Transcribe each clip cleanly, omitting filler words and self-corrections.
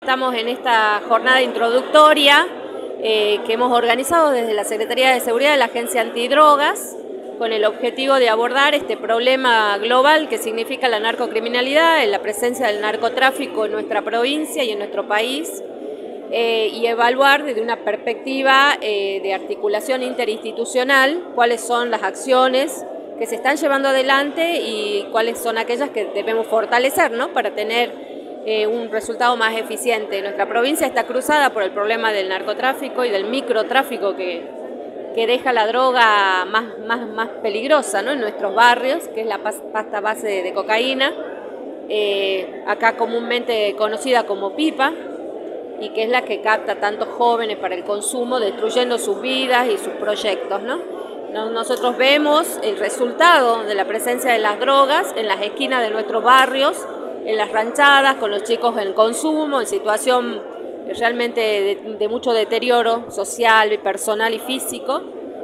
Estamos en esta jornada introductoria que hemos organizado desde la Secretaría de Seguridad de la Agencia Antidrogas con el objetivo de abordar este problema global que significa la narcocriminalidad, la presencia del narcotráfico en nuestra provincia y en nuestro país y evaluar desde una perspectiva de articulación interinstitucional cuáles son las acciones que se están llevando adelante y cuáles son aquellas que debemos fortalecer, ¿no?, para tener un resultado más eficiente. Nuestra provincia está cruzada por el problema del narcotráfico y del microtráfico que deja la droga más peligrosa, ¿no?, en nuestros barrios, que es la pasta base de cocaína, acá comúnmente conocida como pipa, y que es la que capta tantos jóvenes para el consumo, destruyendo sus vidas y sus proyectos, ¿no? Nosotros vemos el resultado de la presencia de las drogas en las esquinas de nuestros barrios, en las ranchadas, con los chicos en consumo, en situación realmente de mucho deterioro social, personal y físico,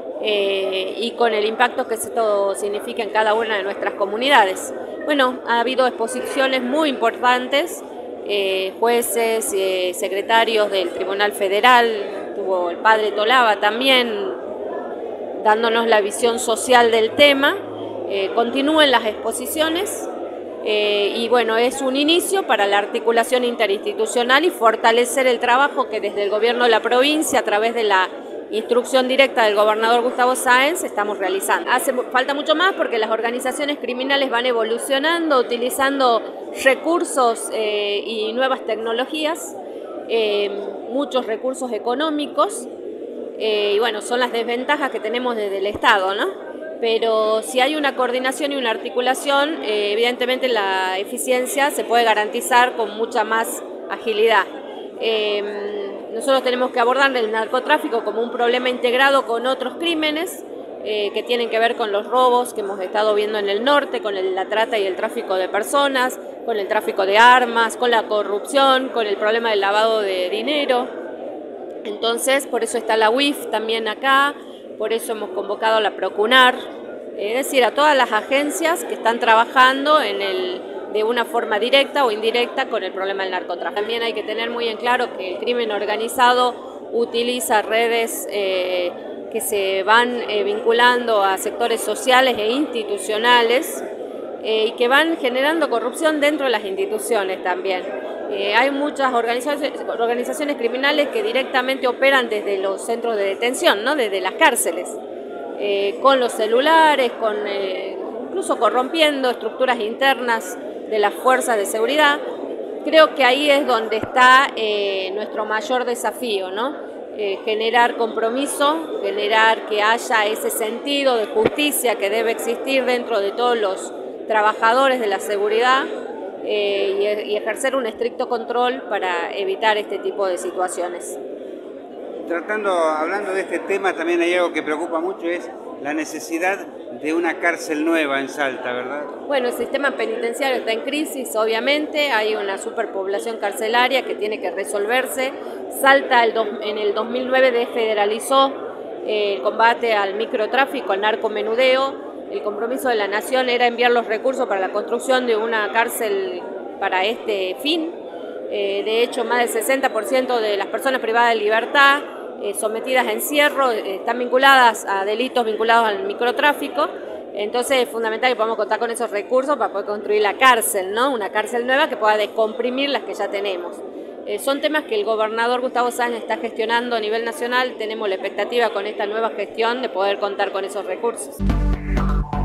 y con el impacto que esto significa en cada una de nuestras comunidades. Bueno, ha habido exposiciones muy importantes, jueces, secretarios del Tribunal Federal, estuvo el padre Tolaba también dándonos la visión social del tema. Continúan las exposiciones. Y bueno, es un inicio para la articulación interinstitucional y fortalecer el trabajo que desde el gobierno de la provincia, a través de la instrucción directa del gobernador Gustavo Sáenz, estamos realizando. Falta mucho más porque las organizaciones criminales van evolucionando, utilizando recursos y nuevas tecnologías, muchos recursos económicos, y bueno, son las desventajas que tenemos desde el Estado, ¿no? Pero si hay una coordinación y una articulación, evidentemente la eficiencia se puede garantizar con mucha más agilidad. Nosotros tenemos que abordar el narcotráfico como un problema integrado con otros crímenes que tienen que ver con los robos que hemos estado viendo en el norte, con la trata y el tráfico de personas, con el tráfico de armas, con la corrupción, con el problema del lavado de dinero. Entonces, por eso está la UIF también acá. Por eso hemos convocado a la Procunar, es decir, a todas las agencias que están trabajando de una forma directa o indirecta con el problema del narcotráfico. También hay que tener muy en claro que el crimen organizado utiliza redes que se van vinculando a sectores sociales e institucionales y que van generando corrupción dentro de las instituciones también. Hay muchas organizaciones criminales que directamente operan desde los centros de detención, ¿no?, desde las cárceles, con los celulares, incluso corrompiendo estructuras internas de las fuerzas de seguridad. Creo que ahí es donde está nuestro mayor desafío, ¿no? Generar compromiso, generar que haya ese sentido de justicia que debe existir dentro de todos los trabajadores de la seguridad, y ejercer un estricto control para evitar este tipo de situaciones. Hablando de este tema, también hay algo que preocupa mucho, es la necesidad de una cárcel nueva en Salta, ¿verdad? Bueno, el sistema penitenciario está en crisis, obviamente, hay una superpoblación carcelaria que tiene que resolverse. Salta en el 2009 desfederalizó el combate al microtráfico, al narcomenudeo. El compromiso de la Nación era enviar los recursos para la construcción de una cárcel para este fin. De hecho, más del 60% de las personas privadas de libertad sometidas a encierro están vinculadas a delitos vinculados al microtráfico. Entonces es fundamental que podamos contar con esos recursos para poder construir la cárcel, ¿no? Una cárcel nueva que pueda descomprimir las que ya tenemos. Son temas que el gobernador Gustavo Sáenz está gestionando a nivel nacional. Tenemos la expectativa con esta nueva gestión de poder contar con esos recursos.